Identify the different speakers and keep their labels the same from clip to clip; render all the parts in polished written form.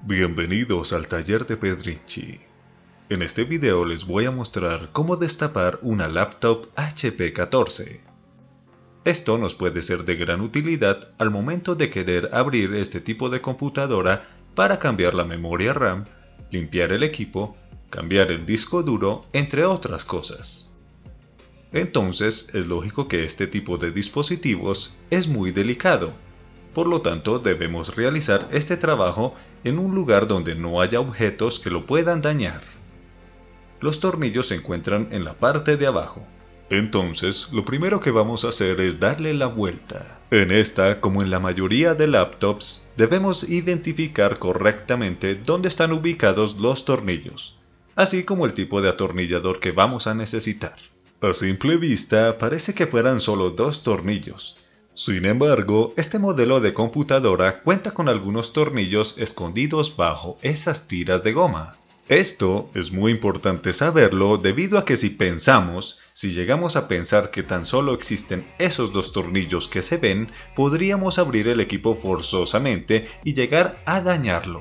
Speaker 1: Bienvenidos al taller de Pedrinchi. En este video les voy a mostrar cómo destapar una laptop HP 14. Esto nos puede ser de gran utilidad al momento de querer abrir este tipo de computadora para cambiar la memoria RAM, limpiar el equipo, cambiar el disco duro, entre otras cosas. Entonces es lógico que este tipo de dispositivos es muy delicado. Por lo tanto, debemos realizar este trabajo en un lugar donde no haya objetos que lo puedan dañar. Los tornillos se encuentran en la parte de abajo. Entonces, lo primero que vamos a hacer es darle la vuelta. En esta, como en la mayoría de laptops, debemos identificar correctamente dónde están ubicados los tornillos, así como el tipo de atornillador que vamos a necesitar. A simple vista, parece que fueran solo dos tornillos. Sin embargo, este modelo de computadora cuenta con algunos tornillos escondidos bajo esas tiras de goma. Esto es muy importante saberlo debido a que si llegamos a pensar que tan solo existen esos dos tornillos que se ven, podríamos abrir el equipo forzosamente y llegar a dañarlo.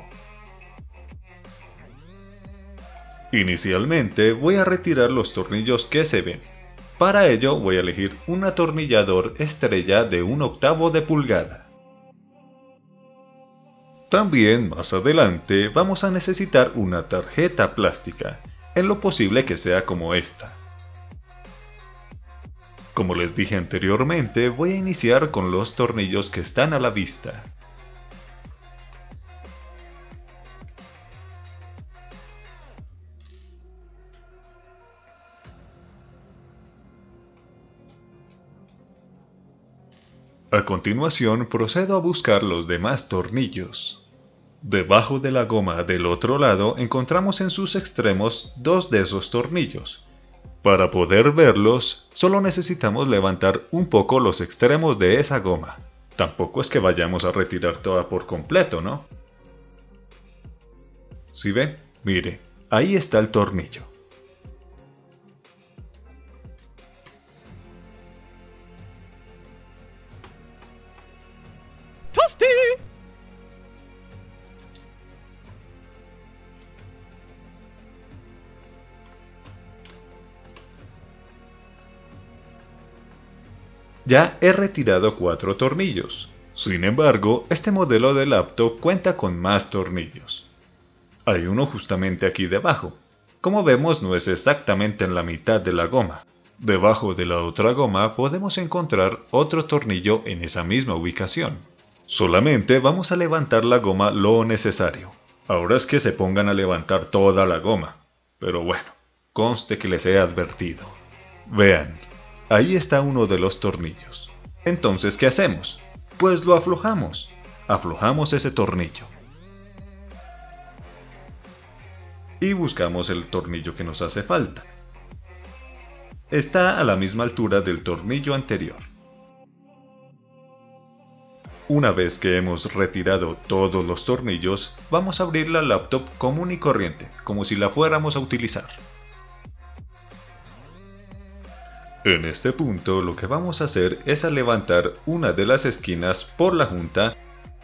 Speaker 1: Inicialmente voy a retirar los tornillos que se ven. Para ello voy a elegir un atornillador estrella de 1/8 de pulgada. También más adelante vamos a necesitar una tarjeta plástica, en lo posible que sea como esta. Como les dije anteriormente, voy a iniciar con los tornillos que están a la vista. A continuación procedo a buscar los demás tornillos. Debajo de la goma del otro lado encontramos en sus extremos dos de esos tornillos. Para poder verlos, solo necesitamos levantar un poco los extremos de esa goma. Tampoco es que vayamos a retirar toda por completo, ¿no? ¿Sí ve? Mire, ahí está el tornillo. Ya he retirado 4 tornillos. Sin embargo, este modelo de laptop cuenta con más tornillos. Hay uno justamente aquí debajo. Como vemos, no es exactamente en la mitad de la goma. Debajo de la otra goma podemos encontrar otro tornillo en esa misma ubicación. Solamente vamos a levantar la goma lo necesario. Ahora es que se pongan a levantar toda la goma. Pero bueno, conste que les he advertido. Vean. Ahí está uno de los tornillos. Entonces, ¿qué hacemos? Pues lo aflojamos. Aflojamos ese tornillo. Y buscamos el tornillo que nos hace falta. Está a la misma altura del tornillo anterior. Una vez que hemos retirado todos los tornillos, vamos a abrir la laptop común y corriente, como si la fuéramos a utilizar. En este punto lo que vamos a hacer es levantar una de las esquinas por la junta.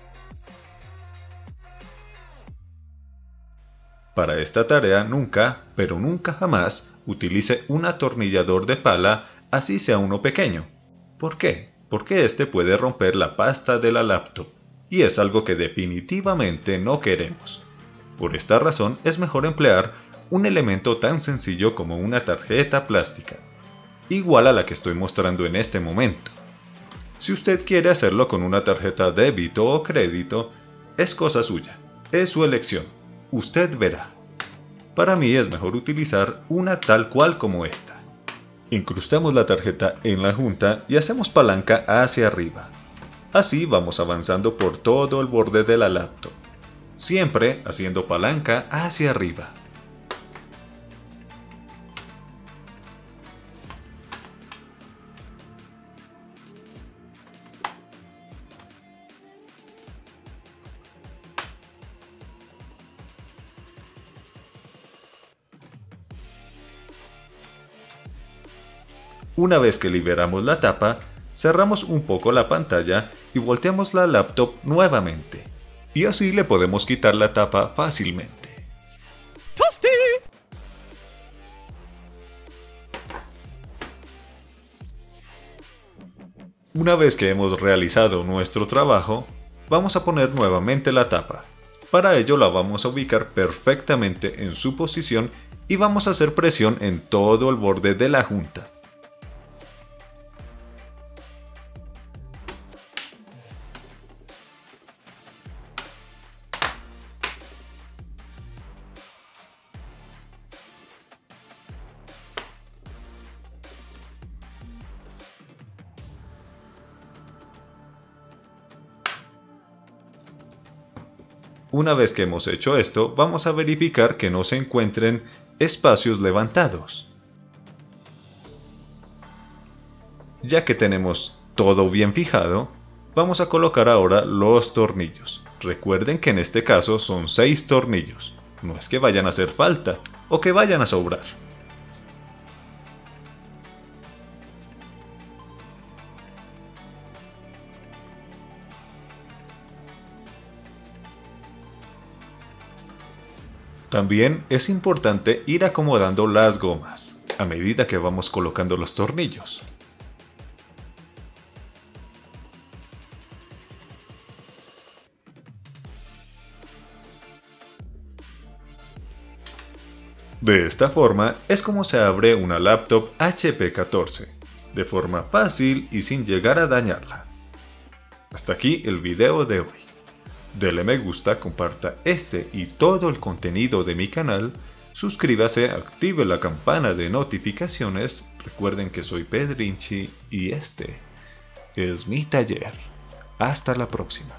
Speaker 1: Para esta tarea nunca, pero nunca jamás, utilice un atornillador de pala, así sea uno pequeño. ¿Por qué? Porque este puede romper la pasta de la laptop, y es algo que definitivamente no queremos. Por esta razón es mejor emplear un elemento tan sencillo como una tarjeta plástica, igual a la que estoy mostrando en este momento. Si usted quiere hacerlo con una tarjeta débito o crédito, es cosa suya, es su elección, usted verá. Para mí es mejor utilizar una tal cual como esta. Incrustamos la tarjeta en la junta y hacemos palanca hacia arriba. Así vamos avanzando por todo el borde de la laptop, siempre haciendo palanca hacia arriba. Una vez que liberamos la tapa, cerramos un poco la pantalla y volteamos la laptop nuevamente. y así le podemos quitar la tapa fácilmente. Una vez que hemos realizado nuestro trabajo, vamos a poner nuevamente la tapa. Para ello la vamos a ubicar perfectamente en su posición y vamos a hacer presión en todo el borde de la junta. Una vez que hemos hecho esto, vamos a verificar que no se encuentren espacios levantados. Ya que tenemos todo bien fijado, vamos a colocar ahora los tornillos. Recuerden que en este caso son 6 tornillos, no es que vayan a hacer falta o que vayan a sobrar. También es importante ir acomodando las gomas a medida que vamos colocando los tornillos. De esta forma es como se abre una laptop HP 14, de forma fácil y sin llegar a dañarla. Hasta aquí el video de hoy. Dele me gusta, comparta este y todo el contenido de mi canal, suscríbase, active la campana de notificaciones, recuerden que soy Pedrinchi y este es mi taller. Hasta la próxima.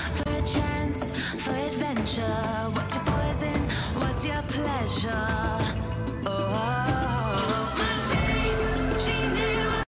Speaker 2: What's your poison? What's your pleasure?